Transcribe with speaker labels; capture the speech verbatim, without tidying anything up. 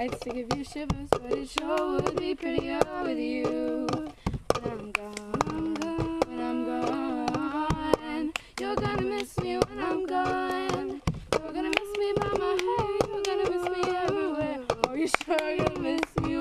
Speaker 1: lights to give you shivers, but it sure would be prettier with you. When I'm gone, when I'm gone, you're gonna miss me when I'm gone. You're gonna miss me by my hair, you're gonna miss me everywhere. Oh, you're sure gonna miss me